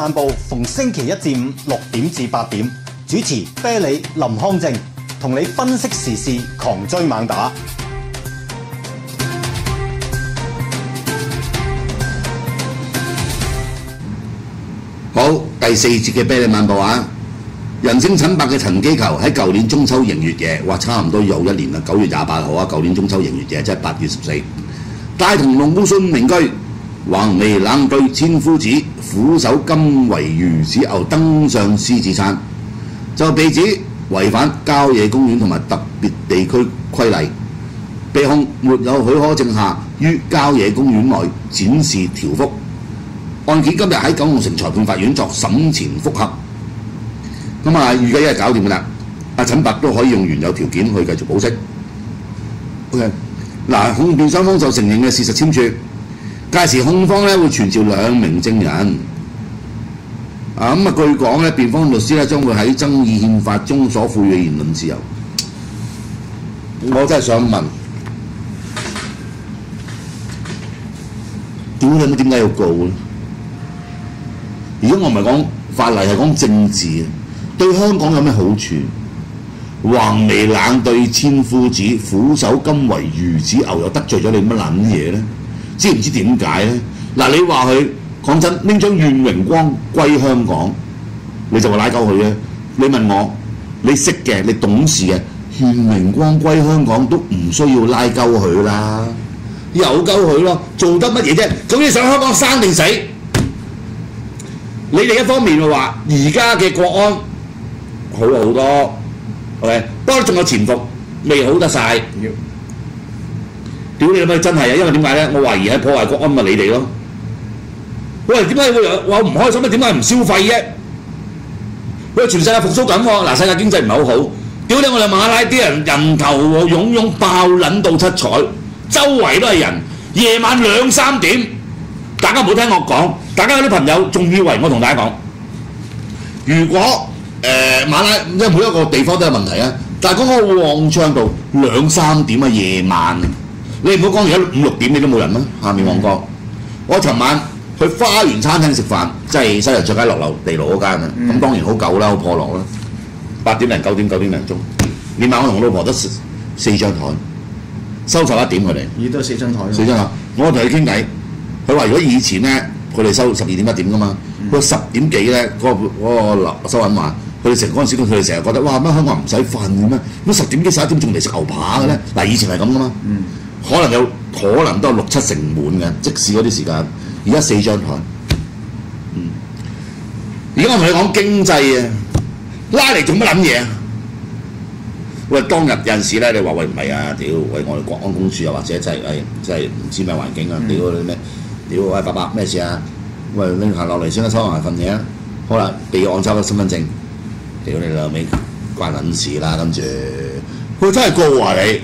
晚報逢星期一至五6點至8點，主持啤梨、林康正，同你分析時事，狂追猛打。 好，第4節嘅啤梨晚報啊！人聲陳伯嘅陳機球喺舊年中秋迎月夜，哇，差唔多又一年啦，9月28號啊，舊年中秋迎月夜即係8月14，大同龍武信名居，橫眉冷對千夫指，俯首甘為魚子牛登上獅子山，就被指違反郊野公園同埋特別地區規例，被控沒有許可證下於郊野公園內展示條幅。案件今日喺九龍城裁判法院作審前覆核，咁啊預計一日搞掂㗎啦。阿陳伯都可以用原有條件去繼續保釋。OK， 嗱，控辯雙方就承認嘅事實簽署，屆時控方咧會傳召2名證人。咁據講咧，辯方律師咧將會喺爭議憲法中所賦予嘅言論自由。我真係想問，點解要告咧？如果我唔係講法例，係講政治，對香港有咩好處？橫眉冷對千夫指，俯首甘為魚子牛，又得罪咗你乜撚嘢咧？知唔知點解咧？嗱，你話佢講真拎張願榮光歸香港，你就話拉鳩佢咧？你問我，你識嘅，你懂事嘅，願榮光歸香港都唔需要拉鳩佢啦，有鳩佢咯，做得乜嘢啫？總之想香港生定死。你哋一方面話而家嘅國安好咗好多 ，OK， 不過仲有潛伏未好得晒。屌你老味真係啊！因為點解咧？我懷疑係破壞國安咪你哋咯。喂，點解會話唔開心咧？點解唔消費啫？喂，全世界復甦緊喎，嗱，世界經濟唔係好好。屌你！我哋馬拉啲人人頭湧湧爆撚到七彩，周圍都係人，夜晚2、3點。大家唔好聽我講，大家有啲朋友仲以為我同大家講，如果馬拉因為每一個地方都有問題啊，但係講個旺昌道2、3點啊夜晚，你唔好講而家5、6點你都冇人啦，下面旺角。我尋晚去花園餐廳食飯，即係西洋菜街落樓地牢嗰間啊，咁當然好舊啦，好破落啦，8點零9點9點零鐘，連埋我同老婆得4張台，收11點佢哋， 咦都係4張台 ，4張台，我同佢傾偈。佢話：如果以前咧，佢哋收12點1點噶嘛，佢10點幾咧，嗰個收銀話，佢哋嗰陣時佢哋成日覺得哇乜香港人唔使瞓嘅咩？乜10點幾11點仲嚟食牛扒嘅咧？嗱，以前係咁噶嘛，可能都有6、7成滿嘅，即使嗰啲時間，而家4張台。而家我同你講經濟啊，拉嚟做乜撚嘢啊？喂，當日有陣時咧，你話喂唔係啊，屌喂我哋國安公署又或者真係唔知咩環境啊，屌你咩？屌喂伯伯咩事啊？喂拎行落嚟先啦，收埋份嘢啊！好啦，備案收個身份證，屌你老味關撚事啦！跟住佢真係告啊你！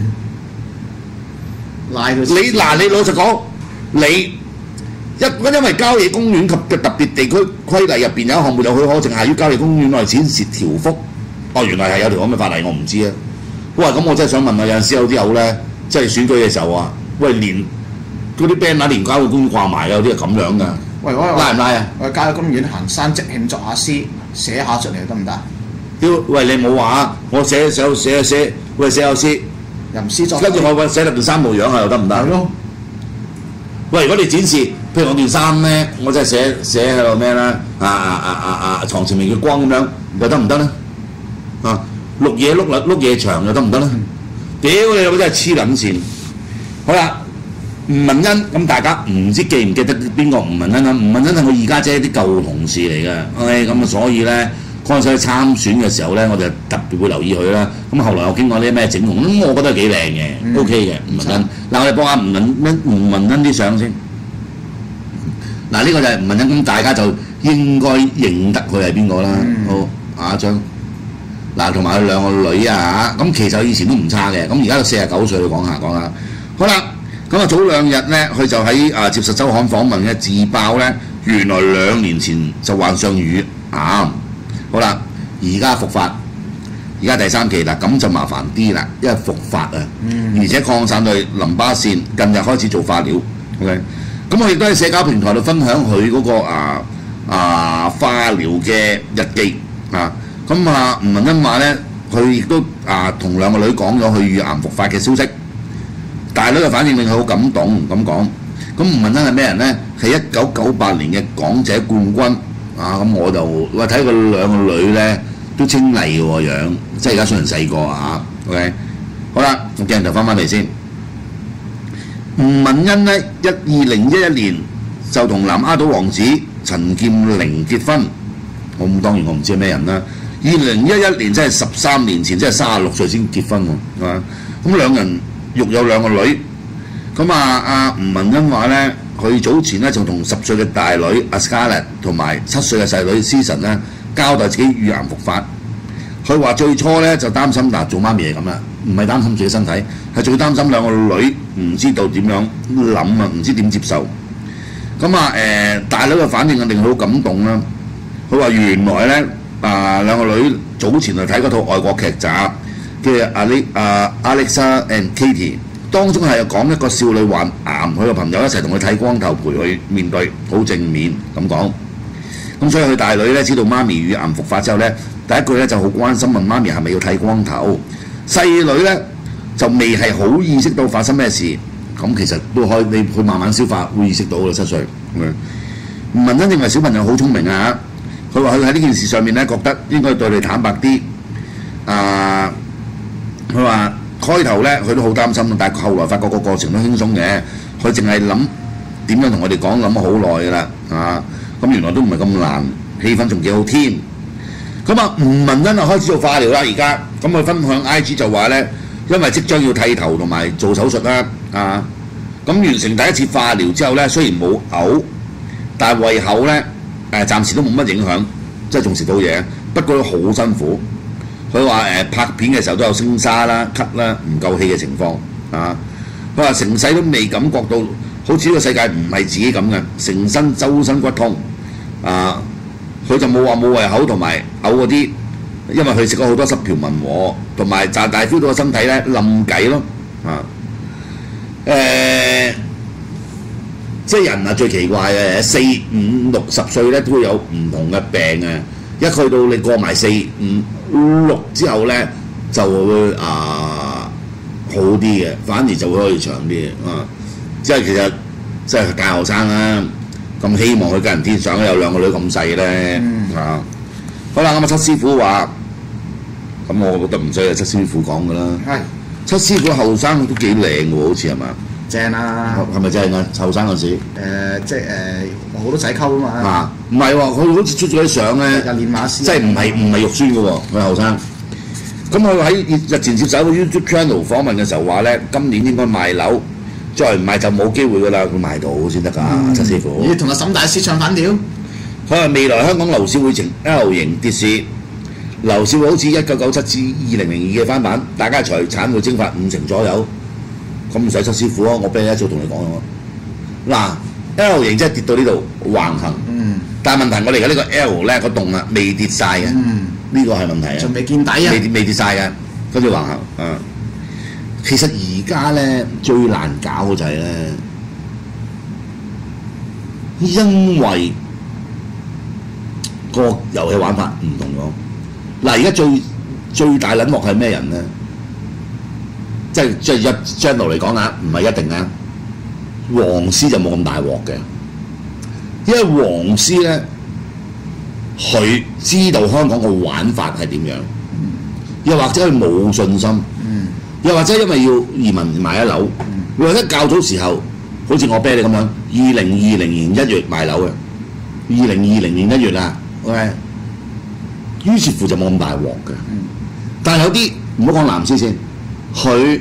拉佢你嗱，你老實講，你因為郊野公園及嘅特別地區規例入邊有一項沒有許可證下於郊野公園內展示條幅，哦原來係有條咁嘅法例，我唔知啊！哇，咁我真係想問下，有陣時有啲友咧，即係選舉嘅時候啊，喂連嗰啲 banner 連郊野公園掛埋，有啲係咁樣㗎。 喂， 拉唔拉啊？ 我郊野公園行山即興作下詩，寫下出嚟得唔得？ 屌，喂你冇話啊！我寫，喂寫有詩， 吟詩作， 跟住我寫落件衫模樣啊，又得唔得？ 係咯。 喂，如果你展示，譬如我件衫咧，我真係寫喺度咩啦？床前明月光咁樣，又得唔得咧？啊，碌嘢長又得唔得咧？屌你老母真係黐撚線！好啦。吳文欣咁大家唔知記唔記得邊個吳文欣啊？吳文欣係我二家姐啲舊同事嚟嘅，OK 咁啊，所以咧嗰陣時去參選嘅時候咧，我就特別會留意佢啦。咁後來我經過啲咩整容，咁我覺得幾靚嘅，OK 嘅吳文欣。嗱，我哋幫下吳文欣啲相先。嗱，呢個就係吳文欣，咁大家就應該認得佢係邊個啦。好，下一張。嗱，同埋佢2個女啊嚇，咁其實以前都唔差嘅，咁而家都49歲，講下。好啦。咁啊，早2日咧，佢就喺接受週刊訪問嘅自爆咧，原來2年前就患上乳癌。好啦，而家復發，而家第3期啦，咁就麻煩啲啦，因為復發啊，而且擴散到淋巴腺，近日開始做化療。OK，咁我亦都喺社交平台度分享佢嗰個化療嘅日記啊。咁啊，吳文欣話咧，佢亦都同兩個女講咗佢乳癌復發嘅消息。大女嘅反應令佢好感動咁講。咁吳文欣係咩人咧？係1998年嘅港姐冠軍啊！咁我就睇佢兩個女咧都清麗嘅喎樣，即係而家雖然細個啊 OK， 好啦，個鏡頭翻嚟先。吳文欣咧2011年就同南丫島王子陳劍靈結婚。咁當然我唔知係咩人啦。2011年即係13年前，即係36歲先結婚喎，係嘛？咁兩人育有兩個女。咁吳文欣話咧，佢早前咧就同10歲嘅大女阿 Scarlett 同埋7歲嘅細女 Season 咧交代自己乳癌復發。佢話最初咧就擔心做媽咪係咁啦，唔係擔心自己身體，係最擔心兩個女唔知道點樣諗啊，唔知點接受。咁大女嘅反應令佢好感動啦。佢話原來咧兩個女早前就睇嗰套外國劇集叫Alexa and Katie。當中係講一個少女患癌，佢個朋友一齊同佢剃光頭陪佢面對，好正面咁講。咁所以佢大女咧知道媽咪乳癌復發之後咧，第一句咧就好關心問媽咪係咪要剃光頭。細女咧就未係好意識到發生咩事，咁其實都可以你去慢慢消化，會意識到嘅7歲。吳文欣認為小朋友好聰明啊！佢話佢喺呢件事上面咧覺得應該對你坦白啲。佢話開頭咧佢都好擔心，但係後來發覺個過程都輕鬆嘅。佢淨係諗點樣同我哋講，諗咗好耐㗎啦。咁原來都唔係咁難，氣氛仲幾好添。咁吳文欣開始做化療啦，而家咁佢分享 IG 就話咧，因為即將要剃頭同埋做手術啦，咁完成第一次化療之後咧，雖然冇嘔，但係胃口咧暫時都冇乜影響，即係仲食到嘢，不過都好辛苦。佢話拍片嘅時候都有聲沙啦、咳啦、唔夠氣嘅情況佢話成世都未感覺到好似呢個世界唔係自己咁嘅，成身周身骨痛佢就冇話冇胃口同埋嘔嗰啲，因為佢食咗好多濕條文和，同埋大 feel 到個身體咧冧計咯即係人最奇怪嘅，4、5、60歲咧都會有唔同嘅病一去到你過埋4、5、6之後咧就會好啲嘅，反而就會可以長啲嘅即係其實即係大學生啦，咁希望佢家人天上有兩個女咁細咧好啦，咁七師傅話，咁我覺得唔使七師傅講噶啦。係七師傅後生都幾靚喎，好似係嘛？ 正啊！ 係咪正啊？後生嗰時即係好多仔溝啊嘛。 唔係喎，佢好似出咗啲相咧， 又練馬師， 即係唔係肉酸嘅喎，佢後生。咁佢喺日前接受個 YouTube channel 訪問嘅時候話咧，今年應該賣樓，再唔賣就冇機會㗎啦，佢賣到先得㗎，七師傅。 要同阿沈大師唱反調。 佢話未來香港樓市會呈 L 型跌市，樓市會好似1997至2002嘅翻版，大家財產會蒸發50%左右。咁唔使七師傅啊，我俾你一早同你講咗。嗱 ，L 型即係跌到呢度橫行，但係問題我哋而家呢個 L 咧個洞未跌晒嘅，呢個係問題仲未見底啊， 未跌晒嘅，跟住橫行其實而家咧最難搞嘅就係咧，因為個遊戲玩法唔同咗。嗱，而家最大撚鑊係咩人咧？即係一 channel 嚟講唔係一定黃絲就冇咁大鑊嘅，因為黃絲咧佢知道香港個玩法係點樣，又或者佢冇信心，又或者因為要移民買一樓，又或者較早時候好似我啤你咁樣，2020年1月買樓嘅，2020年1月OK， 於是乎就冇咁大鑊嘅。但係有啲唔好講藍絲先。佢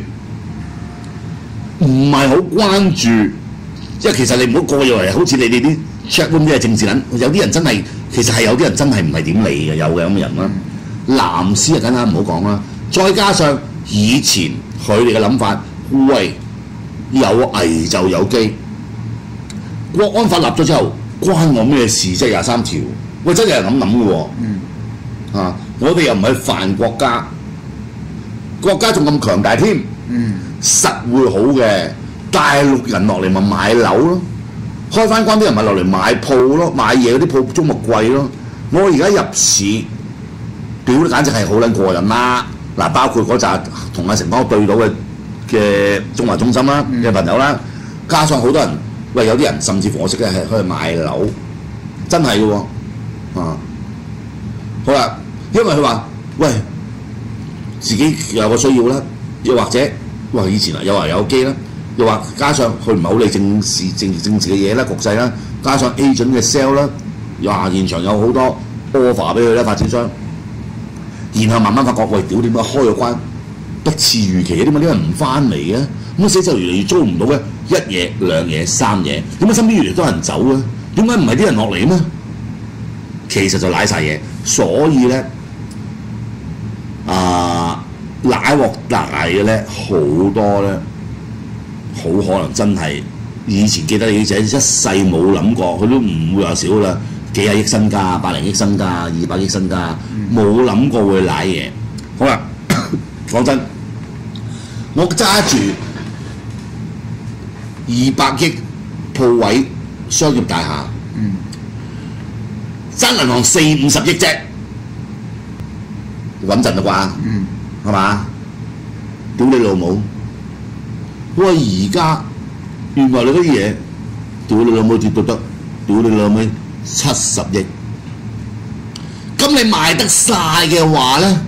唔係好關注，即係其實你唔好過以為好似你哋啲 chat room 啲係政治撚，有啲人真係其實係有啲人真係唔係點理嘅，有嘅咁嘅人啦。藍絲梗係唔好講啦，再加上以前佢哋嘅諗法，喂有危就有機，國安法立咗之後關我咩事啫？23條，喂真係有人咁諗嘅喎，我哋又唔係犯國家。國家仲咁強大添，實會好嘅。大陸人落嚟咪買樓咯， 開翻關啲人咪落嚟買鋪咯，買嘢嗰啲鋪租咪貴咯。我而家入市，屌簡直係好撚過癮啦！嗱，包括嗰扎同阿城邦對到嘅中華中心啦嘅朋友啦，加上好多人，喂有啲人甚至乎我識嘅係去買樓，真係嘅喎，啊，好啦，因為佢話喂自己有個需要啦，又或者哇以前啊又話有機啦。又話加上佢唔係好理政治嘅嘢啦、局勢啦，加上 agent 嘅 sell 啦，又話現場有好多 offer 俾佢啦，發展商，然後慢慢發覺喂，屌點解開咗關不似預期嘅？點解啲人唔翻嚟嘅？咁寫就越嚟越租唔到嘅，一嘢、兩嘢、三嘢，點解身邊越嚟越多人走咧？點解唔係啲人落嚟咩？其實就賴晒嘢，所以咧賴鑊大嘅咧好多咧。好可能真係以前記得你仔一世冇諗過，佢都唔會話少啦，幾廿億身家、100億身家、200億身家，冇諗過會賴嘢。好啦，講真，我揸住200億鋪位商業大廈，爭銀行40-50億啫，穩陣啦啩，係嘛？屌你老母！喂，而家原來你嗰啲嘢，屌你老母跌到得，屌你老母70億，咁你賣得晒嘅話咧，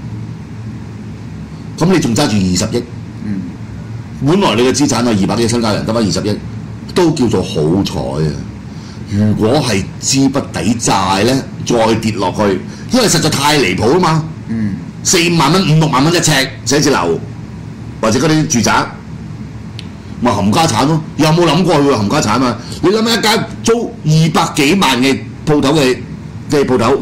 咁你仲揸住20億，本來你嘅資產係200億身家人得返20億，都叫做好彩啊！如果係資不抵債咧，再跌落去，因為實在太離譜啊嘛，4-5萬蚊、5-6萬蚊一尺寫字樓，或者嗰啲住宅。咪冚家產咯，有冇諗過佢冚家產啊？你諗下一間租200幾萬嘅鋪頭嘅鋪頭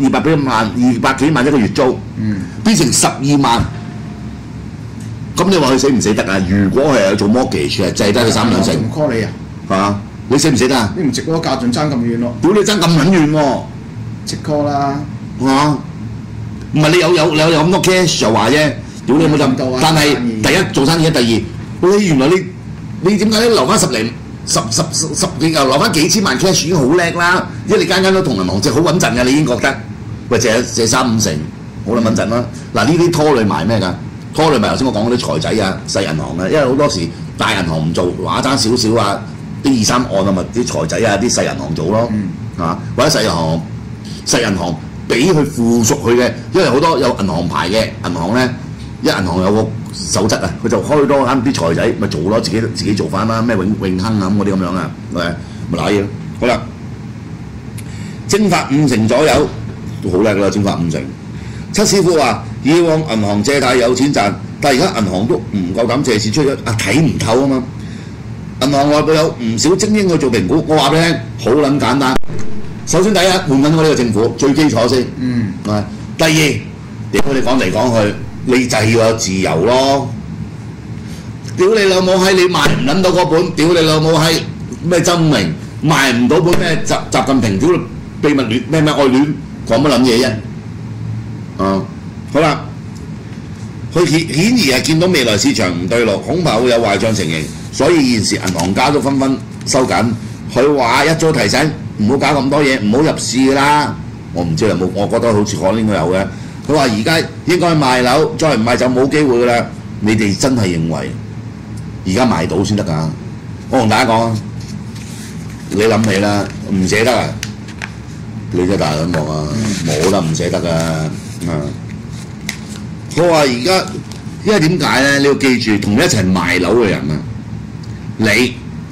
，200幾萬一個月租，變成12萬，咁你話佢死唔死得啊？如果係有做 mortgage 係制得佢3-2成， 唔 call 你啊？ 啊，你死唔死得啊？ 你唔值嗰個價仲爭咁遠咯？ 屌你爭咁撚遠喎！ 即 call 啦！ 唔係你有咁多 cash 就話啫，屌你冇咁多。但係第一做生意，第二你原來你點解留翻十幾留翻幾千萬 cash 已經好叻啦，因為你間都同銀行借好穩陣嘅，你已經覺得喂借3-5成好啦穩陣啦。嗱呢啲拖累埋咩㗎？拖累埋頭先我講嗰啲財仔啊、細銀行啊，因為好多時大銀行唔做，話爭少少啊，啲2-3案啊，咪啲財仔啊、啲細銀行做咯，或者細銀行俾佢附屬佢嘅，因為好多有銀行牌嘅銀行咧，銀行有個守則啊，佢就開多啱啲財仔咪做咯，自己做翻啦，咩永亨啊咁嗰啲咁樣啊，咪揦嘢咯。好啦，蒸發5成左右都好叻啦，蒸發5成。七師傅話：以往銀行借貸有錢賺，但係而家銀行都唔夠膽借錢出去，睇唔透啊嘛。銀行內部有唔少精英去做評估，我話俾你聽，好撚簡單。首先第一換緊我呢個政府最基礎先，第二屌你講嚟講去。你就係要有自由咯！屌你老母閪，你賣唔撚到嗰本，屌你老母閪咩真明賣唔到本咩習近平屌秘密戀咩愛戀講乜撚嘢啫？好啦，佢顯然係見到未來市場唔對路，恐怕會有壞帳情形，所以現時銀行家都紛紛收緊。佢話一早提醒唔好搞咁多嘢，唔好入市㗎啦。我唔知有冇，我覺得好似可能應該有嘅。佢話而家應該賣樓，再唔賣就冇機會㗎啦。你哋真係認為而家賣到先得㗎？我同大家講，你諗起啦，唔捨得啊！你真係大撚望啊，冇得唔捨得㗎。佢話而家，因為點解咧？你要記住，同你一齊賣樓嘅人啊，你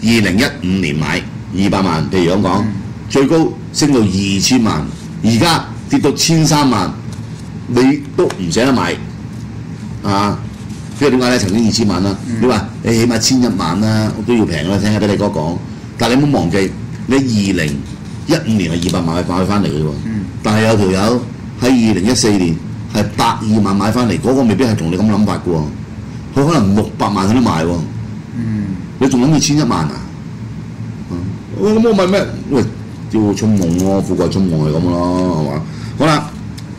2015年買200萬，譬如咁講，最高升到2000萬，而家跌到1300萬。你都唔捨得買因為點解咧？曾經2000萬啦，你話你起碼1001萬啦，都要平啦。聽下啲你哥講，但係你唔好忘記，你2015年係200萬買翻嚟嘅喎，但係有條友喺2014年係120萬買翻嚟，嗰個未必係同你咁諗法嘅喎，佢可能600萬佢都買喎，你仲諗住1001萬啊？咁我問咩？喂，叫聰夢咯，富貴聰夢係咁咯，係嘛？好啦。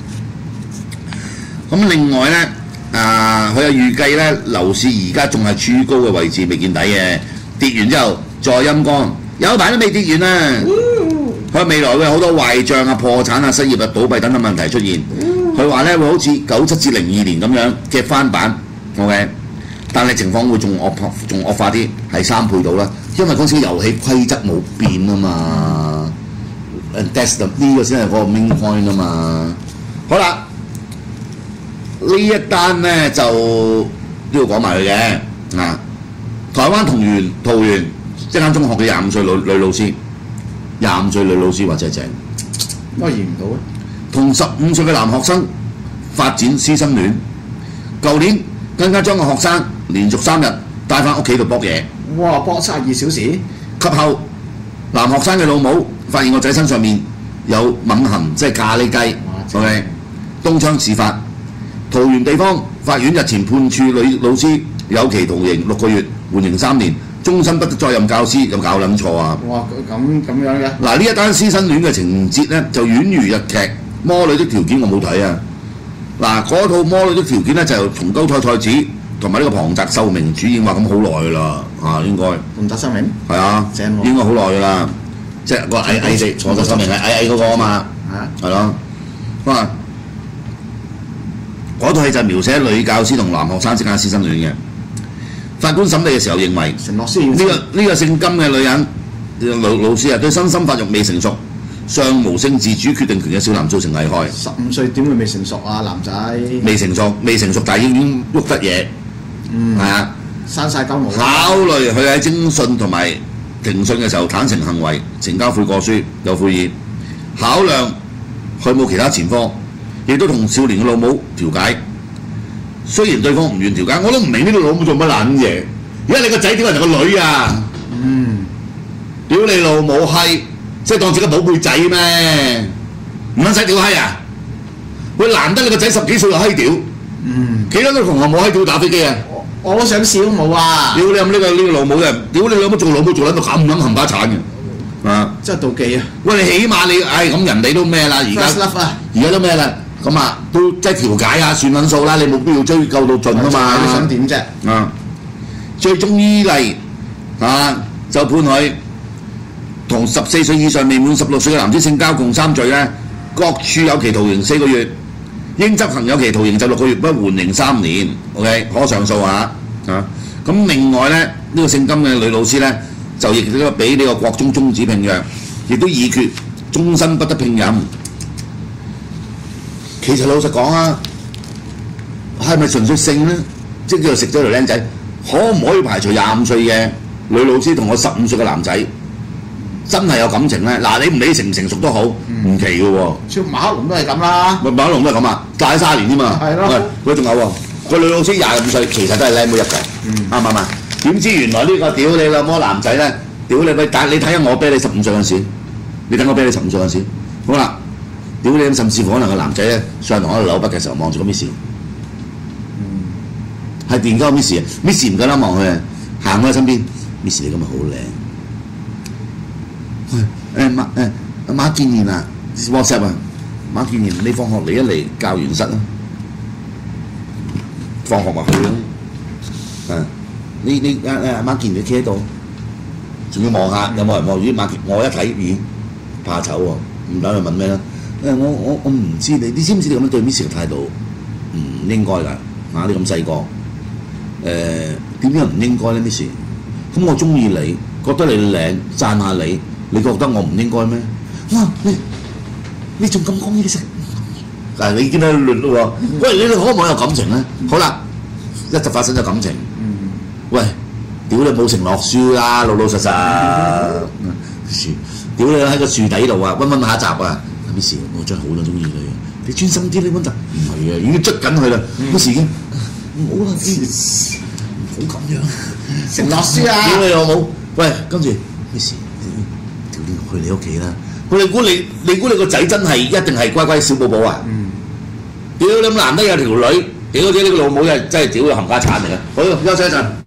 咁另外咧，佢又預計咧樓市而家仲係處於高嘅位置，未見底嘅，跌完之後再陰乾， 有排都未跌完啊！佢話未來會有好多壞帳啊、破產啊、失業啊、倒閉等等問題出現。佢話咧會好似97至02年咁樣嘅翻版，OK， 但係情況會仲惡化啲，係3倍到啦。因為嗰時遊戲規則冇變啊嘛，That's 呢個先係嗰個 main point 啊嘛。好啦，呢一單咧就都要講埋佢嘅啊。台灣桃園一間中學嘅25歲女老師，25歲女老師或者正， 乜驗唔到啊？ 同15歲嘅男學生發展師生戀，舊年更加將個學生連續3日帶翻屋企度搏嘢。 哇！搏72小時。 及後，男學生嘅老母發現個仔身上面有吻痕，即係咖喱雞。OK， 東窗事發，桃園地方法院日前判處女老師有期徒刑6個月，緩刑3年，終身不得再任教師，有搞撚錯啊！ 哇！咁樣嘅。 嗱，呢一單師生戀嘅情節咧，就宛如日劇《魔女的條件》，我冇睇啊！嗱，嗰套《魔女的條件》咧就由松岡菜子同埋呢個龐澤秀明主演，話咁好耐㗎啦，啊應該。龐澤秀明？係啊，正喎。應該好耐㗎啦，即係個矮地龐澤秀明係矮嗰個啊嘛，係咯。哇！嗰套戲就描寫女教師同男學生之間師生戀嘅。法官審理嘅時候認為，呢個姓金嘅女人老師啊，對身心發育未成熟，尚無性自主決定權嘅少男造成危害。 15歲點會未成熟啊，男仔？未成熟，但係已經喐得嘢。係啊， 生晒鳩毛。 考慮佢喺偵訊同埋庭訊嘅時候坦誠行為，呈交悔過書，有悔意。考量佢冇其他前科，亦都同少年嘅老母調解。雖然對方唔願調解，我都唔明呢個老母做乜撚嘢。而家你個仔屌人哋個女啊！屌你老母閪，即係當自己寶貝仔咩？唔撚使屌閪啊！喂，難得你個仔10幾歲就閪屌，幾多個同學冇閪屌打飛機啊？ 我都想笑冇啊！ 屌你咁呢個老母嘅，屌你老母做老母做撚到咁冚家產嘅，啊！ 真係妒忌啊！ 喂，你起碼你咁人哋都咩啦？而家都咩啦？咁啊，都即係調解啊，算撚數啦，你冇必要追究到盡啊嘛。 你想點啫？ 啊！最終依例就判佢同14歲以上未滿16歲嘅男子性交共3罪咧，各處有期徒刑4個月，應執行有期徒刑就6個月，不緩刑3年。OK， 可上訴啊！咁另外咧，呢個姓金嘅女老師咧，就亦都俾呢個國中終止聘約，亦都議決終身不得聘任。其實老實講啊，係咪純粹性咧？即係叫做食咗條僆仔，可唔可以排除25歲嘅女老師同我15歲嘅男仔真係有感情咧？嗱，你唔理成唔成熟都好，唔奇嘅喎。 超馬克龍都係咁啦。 馬克龍都係咁啊，大30年啫嘛。係咯。喂，仲有喎，個女老師25歲，其實都係靚妹一個，啱唔啱啊？點知原來呢個屌你老母男仔咧，屌你咪，但係你睇下我啤你15歲嗰陣時，你等我啤你15歲嗰陣時，好啦。屌你甚至乎可能個男仔咧上堂喺度扭筆嘅時候望住個 Miss， 係電鳩 Miss 啊 ，Miss 唔夠膽望佢啊，行喺身邊 ，Miss 你今日好靚。馬建賢啊 ，WhatsApp 啊，馬建賢你放學嚟一嚟教員室啊，放學咪去咯。你馬建賢企喺度，仲要望下有冇人望。如果馬建我一睇，咦怕醜喎，唔打佢問咩啦？我唔知你知唔知你咁樣對 Miss 嘅態度唔應該㗎？你咁細個，點樣唔應該咧 Miss？咁我中意你，覺得你靚，讚下你，你覺得我唔應該咩？哇！你仲咁講呢啲食？嗱，你已經喺度亂咯喎！喂，你哋可唔可以有感情咧？好啦，一就發生咗感情。喂，屌你冇承諾書啦，老老實實。樹，屌你喺個樹底度啊，溫下一集啊！Miss，我真係好中意你，你專心啲，你溫習唔係啊，已經捉緊佢啦。Miss 已經唔好啦，唔好咁樣， 承諾書啊！ 屌你老母！喂，跟住 Miss， 屌你去你屋企啦！你估你個仔真係一定係乖乖小寶寶啊？屌你咁難得有條女，屌你呢個老母真係屌佢冚家產嚟啊！好，休息一陣。